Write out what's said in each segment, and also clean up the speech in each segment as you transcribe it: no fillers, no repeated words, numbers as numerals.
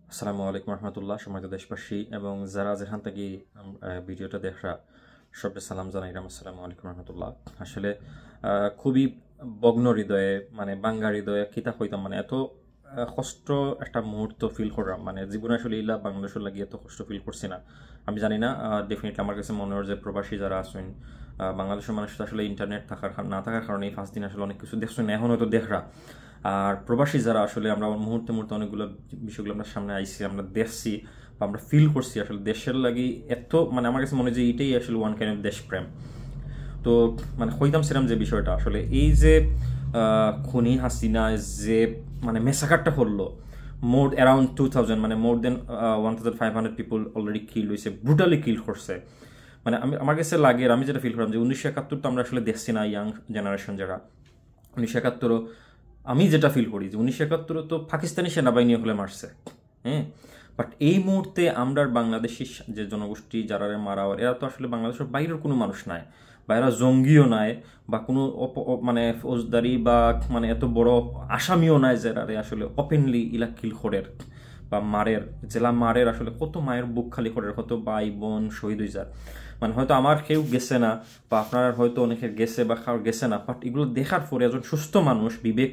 আসসালামু আলাইকুম রহমতুল্লাহ। সম্মানিত দেশবাসী এবং যারা যেখান থেকে ভিডিওটা দেখরা সবটা সালাম জানাই। আসসালামু আলাইকুম রহমতুল্লাহ। আসলে খুবই বগ্ন হৃদয়ে বাঙ্গা হৃদয়ে কিতা হইতাম এত কষ্ট একটা মুহূর্ত ফিল করলাম জীবনে আসলে ইলা বাংলাদেশের লাগিয়ে এত কষ্ট ফিল করছি না। আমি জানি না, ডেফিনেটলি আমার কাছে মনে হয় যে প্রবাসী যারা আছেন বাংলাদেশের মানুষ আসলে ইন্টারনেট না থাকার কারণে এই 5 দিন আসলে অনেক কিছু দেখছেন, এখন হয়তো দেখরা। আর প্রবাসী যারা আসলে আমরা মুহূর্তে মুহূর্তে অনেকগুলো বিষয়গুলো আমরা সামনে আইছি, আমরা দেখছি বা আমরা ফিল করছি আসলে দেশের লাগি এত আমার কাছে মনে হয় যে এইটাই আসলে ওয়ান কাইন্ড অফ দেশপ্রেম। তো হইতাম সেরাম যে বিষয়টা আসলে এই যে খুনি হাসিনা যে মেসাকারটা করলো, more around 2000 more than 1500 people already kill হয়েছে, ব্রুটালি কিল করছে। আমার কাছে লাগে, আমি যেটা ফিল করলাম যে 1971 তো আমরা আসলে দেখছি না, ইয়াং জেনারেশন যারা 1971 আমি যেটা ফিল করি যে 1971 তো পাকিস্তানি সেনাবাহিনী হলে মারছে, হ্যাঁ। বাট এই মুহূর্তে আমরা বাংলাদেশি যে জনগোষ্ঠী যারা মারা এরা তো আসলে বাংলাদেশের বাইরের কোনো মানুষ নাই, বা এরা জঙ্গিও নাই, বা কোনো ফৌজদারি বা এত বড় আসামিও নাই যারা আসলে ওপেনলি ইলা কিল করের বা মারের, জেলা মারের আসলে কত মায়ের বুক খালি করের, কত ভাই বোন শহীদ হয়ে যায়। হয়তো আমার কেউ গেছে না, বা আপনার হয়তো অনেকের গেছে বা কারোর গেছে না, বাট এগুলো দেখার পরে একজন সুস্থ মানুষ বিবেক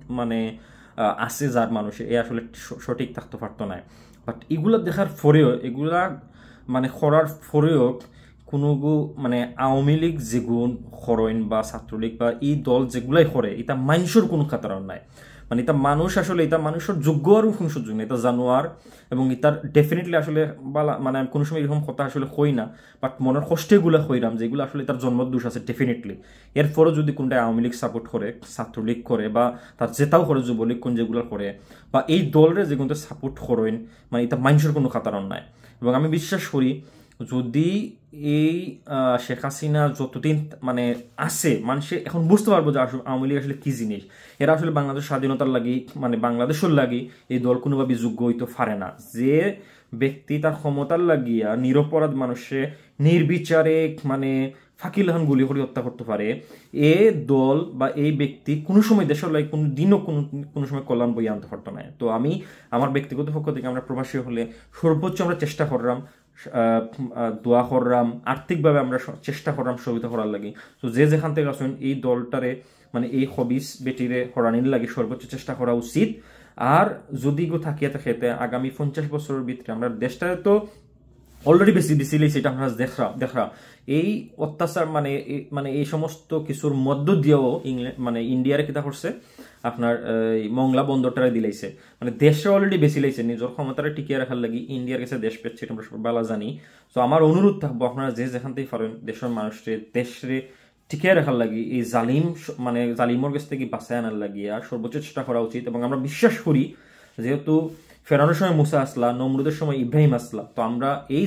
আছে যার মানুষে এ আসলে সঠিক থাকতে পারতো না। বাট এগুলো দেখার পরেও এগুলা করার পরেও কোনো আওয়ামী লীগ যেগুন খরইন বা ছাত্রলীগ বা এই দল যেগুলাই করে এটা মানুষের কোনো কাতার নাই। এটা মানুষ আসলে এটা মানুষের যোগ্য আর কোনো সুযোগ নেই, এটা জানোয়ার। এবং এটার ডেফিনেটলি আসলে কোনো সময় এরকম কথা আসলে হই না, বাট মনের কষ্টেগুলো হইরাম যেগুলো আসলে তার জন্মদোষ আছে ডেফিনেটলি। এরপরও যদি কোনটা আওয়ামী লীগ সাপোর্ট করে, ছাত্রলীগ করে, বা তার জেতাও করে যুবলীগ কোন যেগুলো করে, বা এই দলরে যেগুলো সাপোর্ট করেন, এটা মানুষের কোনো কাতারণ নাই। এবং আমি বিশ্বাস করি যদি এই শেখ হাসিনা যতদিন আছে, মানুষে এখন বুঝতে পারবো যে আওয়ামী লীগ আসলে কি জিনিস। এরা আসলে বাংলাদেশ স্বাধীনতার লাগি বাংলাদেশের লাগি এই দল কোনোভাবে যোগ্য হইতে পারে না। যে ব্যক্তি তার ক্ষমতার লাগিয়া নিরপরাধ মানুষে নির্বিচারে ফাঁকিলাহান গুলি করে হত্যা করতে পারে, এ দল বা এই ব্যক্তি কোনো সময় দেশের লাগে কোনো দিনও কোনো সময় কল্যাণ বই আনতে পারতো না। তো আমি আমার ব্যক্তিগত পক্ষ থেকে আমরা প্রবাসী হলে সর্বোচ্চ আমরা চেষ্টা করলাম, দোয়া করলাম, আর্থিকভাবে আমরা চেষ্টা করলাম সহযোগিতা করার লাগে। তো যে যেখান থেকে আসুন এই দলটারে এই হবিস বেটিরে হরানির লাগে সর্বোচ্চ চেষ্টা করা উচিত। আর যদি গো থাকিয়া থাকে আগামী 50 বছরের ভিতরে আমরা দেশটারে তো অলরেডি বেশি দিছিলি, সেটা আমরা দেখরা এই অত্যাচার এই সমস্ত কিছুর মধ্য দিয়েও ইন্ডিয়ারে কিতা করছে আপনার মংলা বন্দরটারে দিলাইছে, দেশে অলরেডি বেশি লাইছে নিজের ক্ষমতাটা টিকিয়ে রাখার লাগি ইন্ডিয়ার কাছে দেশ পেচ্ছে, এটা আমরা বালা জানি। তো আমার অনুরোধ থাকবো আপনারা যে যেখান থেকে পারেন দেশের মানুষরে দেশরে টিকিয়ে রাখার লাগি এই জালিমর কাছ থেকে বাঁচায় আনার লাগিয়া সর্বোচ্চ চেষ্টা করা উচিত। এবং আমরা বিশ্বাস করি যেহেতু ফেরানোর সময় মুসা আসলা, নমরুদের সময় ইব্রাহিম আসলা, তো আমরা এই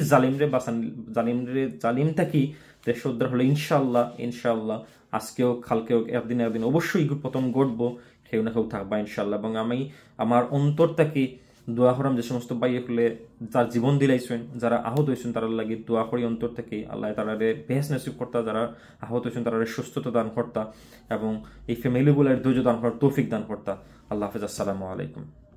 জালিম থাকি দেশ উদ্ধার হলে ইনশাল্লাহ আজকেও কালকেও একদিন অবশ্যই পতন ঘটবো, কেউ না কেউ থাকবা ইনশাল্লাহ। এবং আমি আমার অন্তর থেকে দোয়া করাম যে সমস্ত বাইয়ে হলে যার জীবন দিলাইছেন, যারা আহত হয়েছেন তারা লাগে দোয়া করি অন্তর থেকে আল্লাহ তারারে বেহেস নসিব কর্তা, যারা আহত হয়েছেন তারা সুস্থতা দান কর্তা, এবং এই ফ্যামিলিগুলোর ধৈর্য দান করার তৌফিক দান কর্তা। আল্লাহ হাফেজ, আসসালামু আলাইকুম।